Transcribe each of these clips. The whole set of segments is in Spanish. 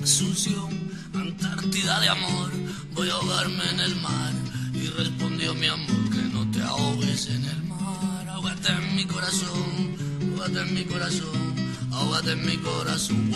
Asunción, Antártida de amor, voy a ahogarme en el mar. Y respondió mi amor, que no te ahogues en el mar. Ahógate en mi corazón, ahógate en mi corazón, ahógate en mi corazón.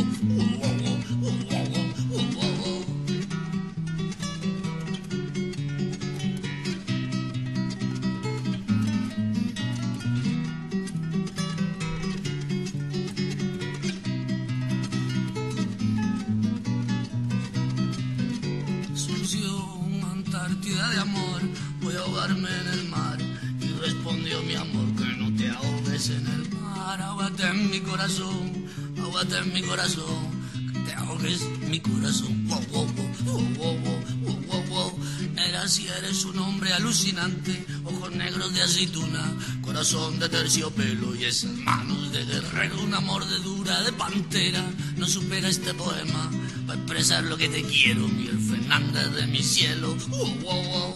Antártida de amor, voy a ahogarme en el mar. Y respondió mi amor, que no te ahogues en el mar. Ahógate en mi corazón, ahógate en mi corazón, que te ahogues en mi corazón. Wow, wow, wow, wow, wow, wow, wow. Eras y eres un hombre alucinante, ojos negros de aceituna, corazón de terciopelo y esas manos de guerrero, una mordedura de pantera. No supera este poema para expresar lo que te quiero, Miguel Fernández de mi cielo. Wow, wow.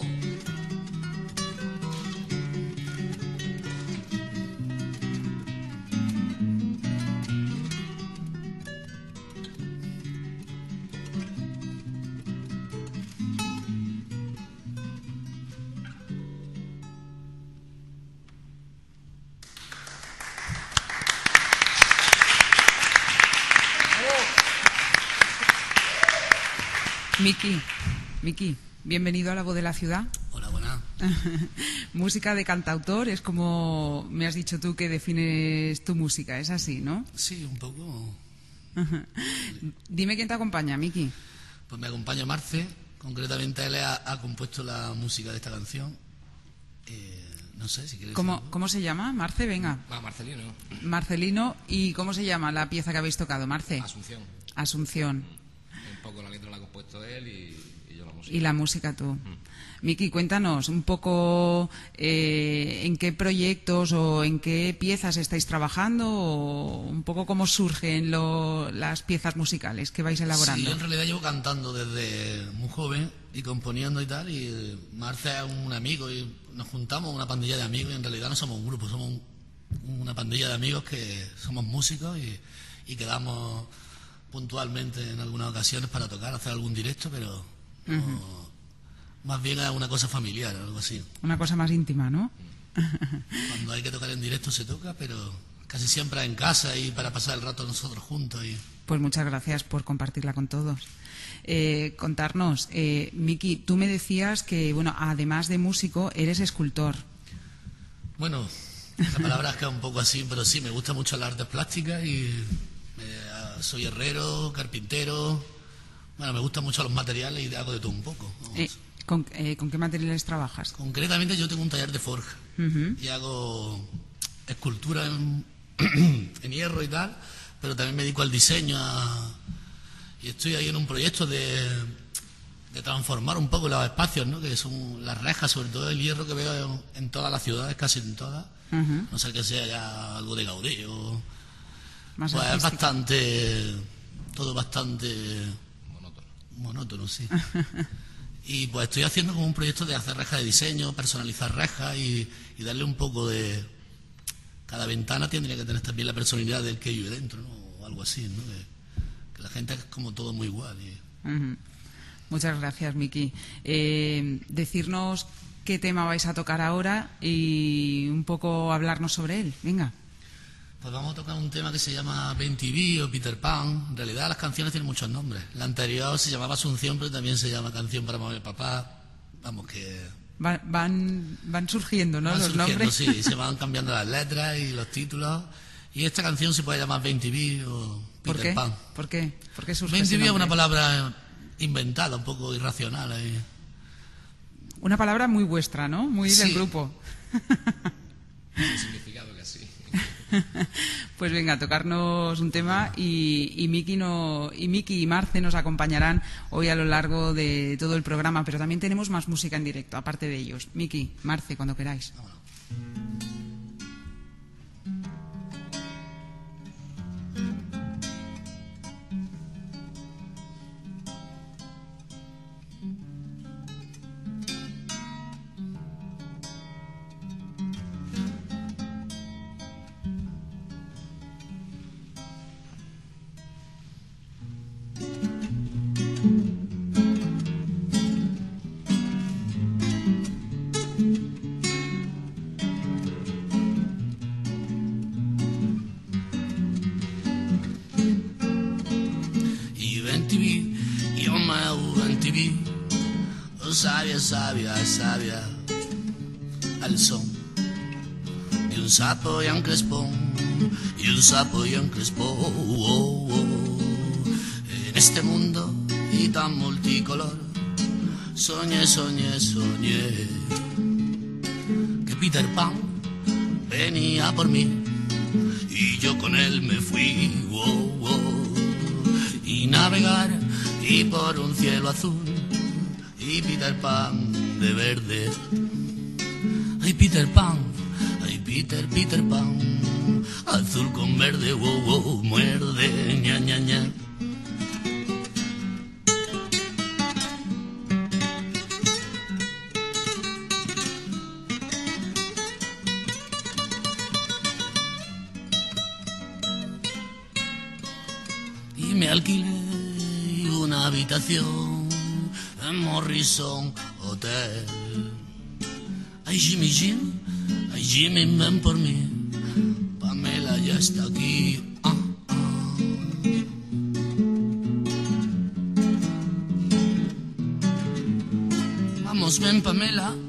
Miki, bienvenido a La Voz de la Ciudad. Hola, buena. Música de cantautor, es como me has dicho tú que defines tu música, es así, ¿no? Sí, un poco. Dime quién te acompaña, Miki. Pues me acompaña Marce, concretamente él ha compuesto la música de esta canción. No sé si quieres. ¿Cómo se llama? Marce, venga. Marcelino. Marcelino, ¿y cómo se llama la pieza que habéis tocado, Marce? Asunción. Un poco la letra la ha compuesto él y yo la música. Y la música tú. Miki, cuéntanos un poco en qué proyectos o en qué piezas estáis trabajando o un poco cómo surgen las piezas musicales que vais elaborando. Sí, yo en realidad llevo cantando desde muy joven y componiendo y tal, y Marce es un amigo y nos juntamos una pandilla de amigos y en realidad no somos un grupo, somos una pandilla de amigos que somos músicos y quedamos puntualmente en algunas ocasiones para tocar, hacer algún directo, pero no, más bien es una cosa familiar, algo así. Una cosa más íntima, ¿no? Cuando hay que tocar en directo se toca, pero casi siempre en casa y para pasar el rato nosotros juntos. Pues muchas gracias por compartirla con todos. Contarnos, Miki, tú me decías que, bueno, además de músico, eres escultor. Bueno, la palabra es que es un poco así, pero sí, me gusta mucho las artes plásticas y soy herrero, carpintero. Bueno, me gustan mucho los materiales y hago de todo un poco. ¿Con qué materiales trabajas? Concretamente yo tengo un taller de forja y hago escultura en hierro y tal, pero también me dedico al diseño y estoy ahí en un proyecto de transformar un poco los espacios, ¿no? Que son las rejas, sobre todo el hierro que veo en todas las ciudades, casi en todas, no sé que sea ya algo de Gaudí o... Más pues artístico. es bastante, todo bastante monótono, sí. Y pues estoy haciendo como un proyecto de hacer rejas de diseño, personalizar rejas y darle un poco de... Cada ventana tendría que tener también la personalidad del que vive dentro, ¿no? O algo así, ¿no? Que la gente es como todo muy igual. Muchas gracias, Miki. Decirnos qué tema vais a tocar ahora y un poco hablarnos sobre él. Venga. Pues vamos a tocar un tema que se llama 20B o Peter Pan. En realidad las canciones tienen muchos nombres. La anterior se llamaba Asunción, pero también se llama Canción para Mamá y Papá. Vamos que... Van surgiendo, ¿no? Van Los surgiendo, nombres. sí, se van cambiando las letras y los títulos. Y esta canción se puede llamar 20B o Peter Pan. ¿Por qué? ¿Por qué surge 20B es una nombre? palabra inventada, un poco irracional. Una palabra muy vuestra, ¿no? Muy del Sí. grupo. El significado que así. Pues venga, tocarnos un tema y Miki y Marce nos acompañarán hoy a lo largo de todo el programa, pero también tenemos más música en directo, aparte de ellos. Miki, Marce, cuando queráis. MTV. Oh, sabia, sabia, sabia, al son de un sapo y un crespón, y un sapo y un crespón. Oh, oh. En este mundo y tan multicolor, soñé, soñé, soñé que Peter Pan venía por mí y yo con él me fui. Oh, oh. Y navegar y por un cielo azul y Peter Pan de verde. Ay, Peter Pan, ay, Peter Pan, azul con verde, wow, wow, muerde, ña, ña, ña. Y me alquilé una habitación en Morrison Hotel. Ay, Jimmy Jim, ay, Jimmy, ven por mí. Pamela ya está aquí. Ah, ah. Vamos, ven, Pamela.